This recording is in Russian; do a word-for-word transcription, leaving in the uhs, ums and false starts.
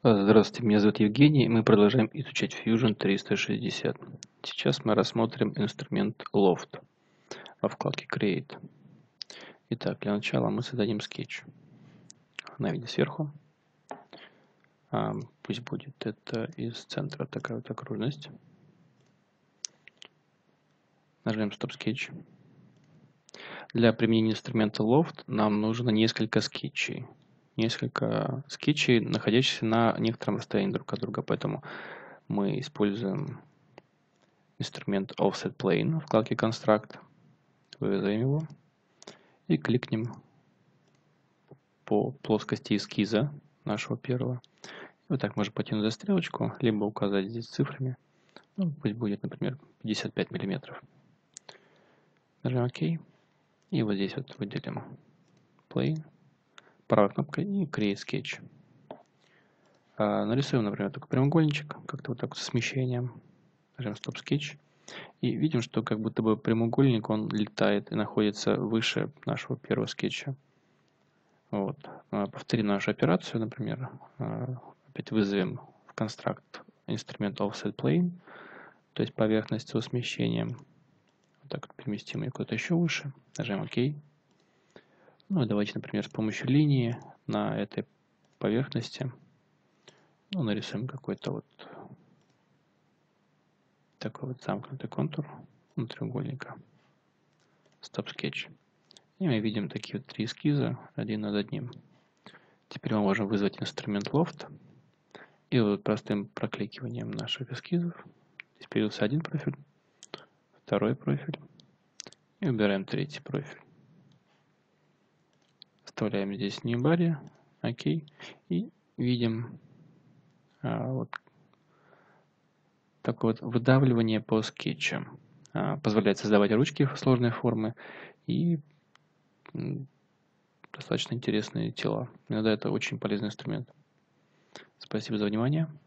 Здравствуйте, меня зовут Евгений, и мы продолжаем изучать Fusion триста шестьдесят. Сейчас мы рассмотрим инструмент Loft во вкладке Create. Итак, для начала мы создадим скетч на виде сверху. А, пусть будет это из центра такая вот окружность. Нажмем Stop Sketch. Для применения инструмента Loft нам нужно несколько скетчей. Несколько скетчей, находящихся на некотором расстоянии друг от друга, поэтому мы используем инструмент Offset Plane в вкладке Construct. Выведем его и кликнем по плоскости эскиза нашего первого. Вот так можно потянуть за стрелочку, либо указать здесь цифрами. Ну, пусть будет, например, пятьдесят пять миллиметров. Нажмем ОК. И вот здесь вот выделим Plane правой кнопкой и Create Sketch. А, нарисуем, например, такой прямоугольничек, как-то вот так вот со смещением. Нажмем Stop Sketch. И видим, что как будто бы прямоугольник, он летает и находится выше нашего первого скетча. Вот. Повторим нашу операцию, например. Опять вызовем в констракт инструмент Offset Plane, то есть поверхность со смещением. Вот так вот переместим ее куда-то еще выше. Нажмем ОК. Ну и давайте, например, с помощью линии на этой поверхности ну, нарисуем какой-то вот такой вот замкнутый контур треугольника. Stop Sketch. И мы видим такие вот три эскиза, один над одним. Теперь мы можем вызвать инструмент Loft. И вот простым прокликиванием наших эскизов здесь появился один профиль, второй профиль. И убираем третий профиль. Вставляем здесь New Body. ОК. И видим а, вот такое вот выдавливание по скетчам. А, позволяет создавать ручки в сложной формы и достаточно интересные тела. Иногда это очень полезный инструмент. Спасибо за внимание.